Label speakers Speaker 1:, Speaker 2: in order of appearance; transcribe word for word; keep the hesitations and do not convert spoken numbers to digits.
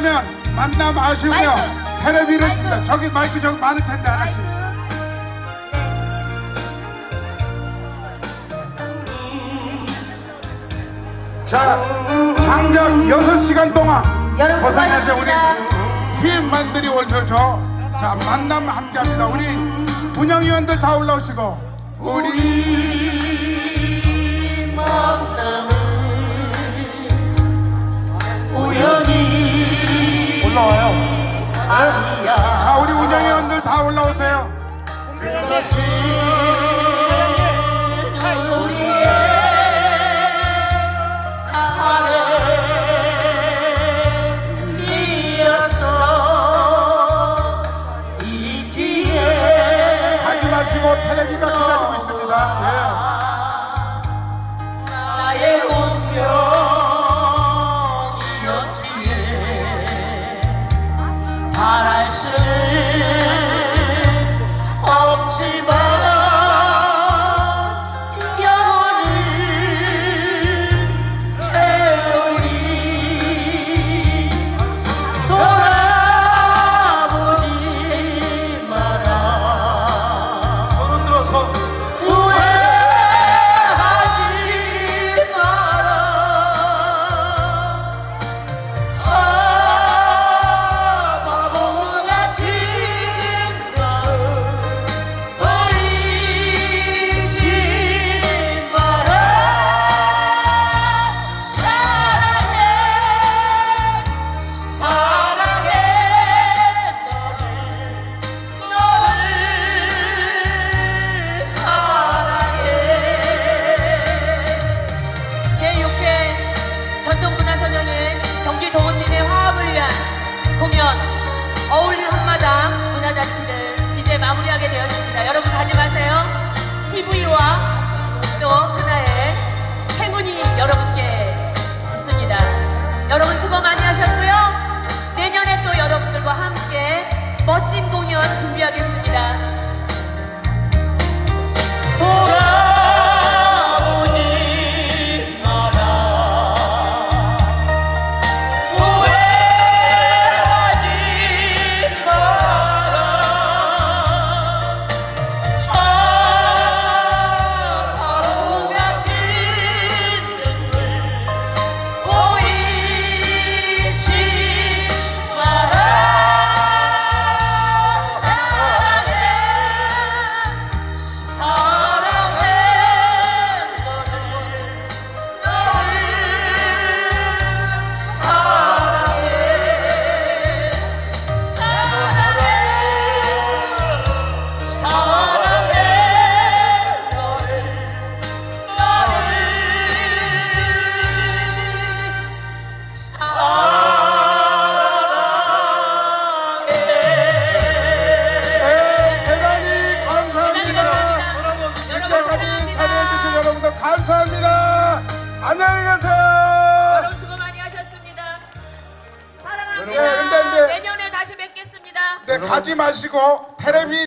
Speaker 1: 왜냐면 만남 아쉬우며
Speaker 2: 마이크.
Speaker 1: 테레비를
Speaker 2: 마이크.
Speaker 1: 준다. 저기 마이크 저기 많을 텐데 하나씩. 자, 장작 여섯 시간 동안
Speaker 2: 여러분
Speaker 1: 고생하신 우리
Speaker 2: 수고하셨습니다.
Speaker 1: 팀원들이 오셔서 자 만남 함께합니다. 우리 운영위원들 다 올라오시고
Speaker 3: 우리 만남은 우연이
Speaker 1: 올라와요.
Speaker 3: 아니야.
Speaker 1: 자 우리 운영위원들 다 올라오세요.
Speaker 3: 그것은 우리의 바램이었어. 이 뒤에
Speaker 1: 가지 마시고 텔레비가 기다리고 있습니다. 예.
Speaker 3: 나의 운명이었기에 바랄 수 없지만 영원을 태우리. 돌아보지 마라.
Speaker 1: 손을 들어서
Speaker 3: 후회하지 마라. 아, 바보 같은 마음 버리지 마라. 사랑해 사랑해 너를 너를 사랑해.
Speaker 2: 제육 회 전통문화선언회 경기 도민의 화합을 위한 공연 어울림 한마당 문화자치를 이제 마무리하게 되었습니다. 여러분 가지 마세요. 티비와 또 하나의 행운이 여러분께 있습니다. 여러분 수고 많이 하셨고요. 내년에 또 여러분들과 함께 멋진 공연 준비하겠습니다.
Speaker 3: 돌아보지 마라. 후회하지 마라. 아, 바보 같은 눈물 보이지 마라. 사랑해 사랑해 너를 너를 사랑해 사랑해 사랑해 너를 너를
Speaker 1: 네, 대단히 감사합니다. 이때까지 참여해주신 여러분들 감사합니다. 안녕히 계세요.
Speaker 2: 여러분 수고 많이 하셨습니다. 사랑합니다.
Speaker 1: 네, 근데 이제-
Speaker 2: 내년에 다시 뵙겠습니다.
Speaker 1: 네, 가지 마시고 텔레비